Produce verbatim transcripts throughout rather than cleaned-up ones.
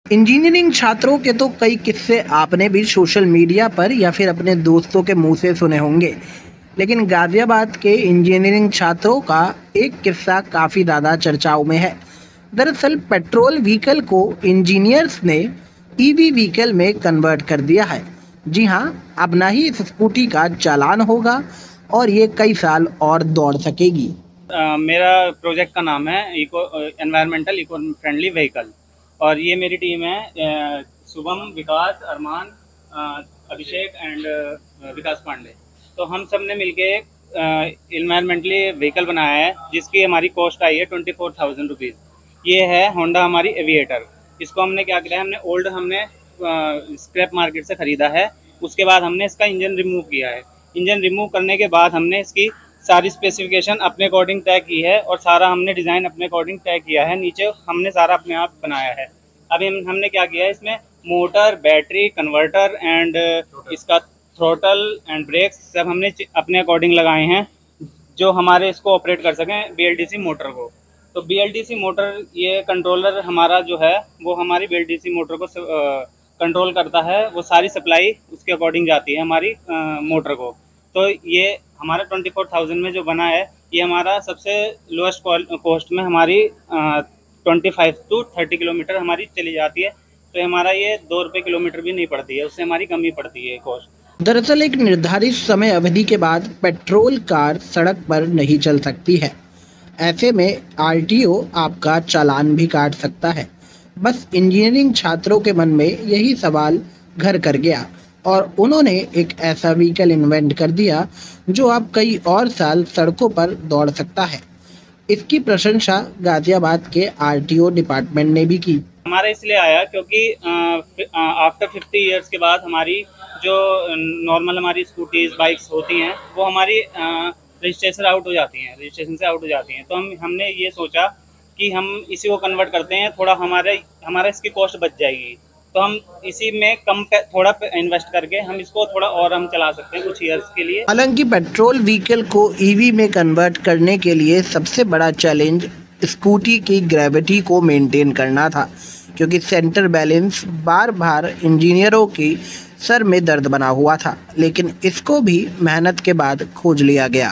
Engineering छात्रों के तो कई किस्से आपने भी सोशल मीडिया पर या फिर अपने दोस्तों के मुंह से सुने होंगे, लेकिन गाजियाबाद के इंजीनियरिंग छात्रों का एक किस्सा काफ़ी ज़्यादा चर्चाओं में है। दरअसल पेट्रोल व्हीकल को इंजीनियर्स ने ईवी व्हीकल में कन्वर्ट कर दिया है। जी हाँ, अब ना ही इस स्कूटी का चालान होगा और ये कई साल और दौड़ सकेगी। Uh, मेरा प्रोजेक्ट का नाम है eco environmental eco friendly vehicle और ये मेरी टीम है uh, Shubham, Vikas, Arman, uh, Abhishek and uh, Vikas Pandey. तो हम सब ने मिलके एक एनवायरमेंटली व्हीकल बनाया है जिसकी हमारी कॉस्ट आई है ट्वेंटी फोर थाउजेंड रुपीज़। ये है होंडा हमारी एविएटर। इसको हमने क्या किया है, हमने ओल्ड हमने स्क्रैप मार्केट से ख़रीदा है। उसके बाद हमने इसका इंजन रिमूव किया है। इंजन रिमूव करने के बाद हमने इसकी सारी स्पेसिफिकेशन अपने अकॉर्डिंग तय की है और सारा हमने डिज़ाइन अपने अकॉर्डिंग तय किया है। नीचे हमने सारा अपने आप बनाया है। अभी हम हमने क्या किया है, इसमें मोटर, बैटरी, कन्वर्टर एंड इसका थ्रोटल एंड ब्रेक्स सब हमने अपने अकॉर्डिंग लगाए हैं जो हमारे इसको ऑपरेट कर सकें बीएलडीसी मोटर को। तो बीएलडीसी मोटर ये कंट्रोलर हमारा जो है वो हमारी बीएलडीसी मोटर को कंट्रोल करता है। वो सारी सप्लाई उसके अकॉर्डिंग जाती है हमारी आ, मोटर को। तो ये हमारा ट्वेंटी फोर थाउजेंड में जो बना है, ये हमारा सबसे लोएस्ट कॉस्ट में हमारी twenty five to thirty kilometre हमारी चली जाती है। तो हमारा ये दो रुपये किलोमीटर भी नहीं पड़ती है, उससे हमारी कम ही पड़ती है कॉस्ट। दरअसल एक निर्धारित समय अवधि के बाद पेट्रोल कार सड़क पर नहीं चल सकती है। ऐसे में आरटीओ आपका चालान भी काट सकता है। बस इंजीनियरिंग छात्रों के मन में यही सवाल घर कर गया और उन्होंने एक ऐसा व्हीकल इन्वेंट कर दिया जो अब कई और साल सड़कों पर दौड़ सकता है। इसकी प्रशंसा गाजियाबाद के आरटीओ डिपार्टमेंट ने भी की। हमारा इसलिए आया क्योंकि आफ्टर फिफ्टी इयर्स के बाद हमारी जो नॉर्मल हमारी स्कूटीज, बाइक्स होती हैं वो हमारी रजिस्ट्रेशन आउट हो जाती हैं रजिस्ट्रेशन से आउट हो जाती हैं। तो हम हमने ये सोचा कि हम इसी को कन्वर्ट करते हैं, थोड़ा हमारे हमारा इसकी कॉस्ट बच जाएगी। तो हम इसी में कम थोड़ा इन्वेस्ट करके हम इसको थोड़ा और हम चला सकते हैं कुछ ईयर्स के लिए। हालांकि पेट्रोल व्हीकल को ईवी में कन्वर्ट करने के लिए सबसे बड़ा चैलेंज स्कूटी की ग्रेविटी को मेंटेन करना था, क्योंकि सेंटर बैलेंस बार बार इंजीनियरों की सर में दर्द बना हुआ था, लेकिन इसको भी मेहनत के बाद खोज लिया गया।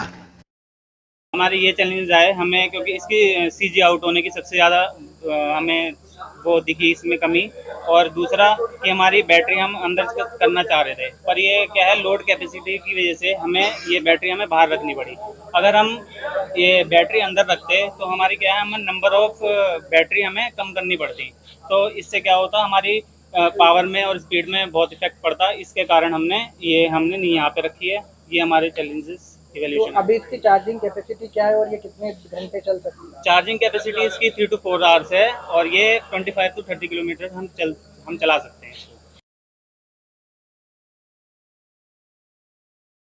हमारे ये चैलेंज आए हमें क्योंकि इसकी सीजी आउट होने की सबसे ज़्यादा हमें वो दिखी इसमें कमी। और दूसरा कि हमारी बैटरी हम अंदर करना चाह रहे थे, पर ये क्या है, लोड कैपेसिटी की वजह से हमें ये बैटरी हमें बाहर रखनी पड़ी। अगर हम ये बैटरी अंदर रखते तो हमारी क्या है, हमें नंबर ऑफ बैटरी हमें कम करनी पड़ती। तो इससे क्या होता, हमारी पावर में और स्पीड में बहुत इफेक्ट पड़ता। इसके कारण हमने ये हमने नहीं यहाँ पे रखी है। ये हमारे चैलेंजेस तो अभी इसकी चार्जिंग कैपेसिटी क्या है और ये कितने घंटे चल सकती है? चार्जिंग कैपेसिटी इसकी थ्री टू फोर आवर्स है और ये twenty five to thirty kilometre हम चल हम चला सकते हैं।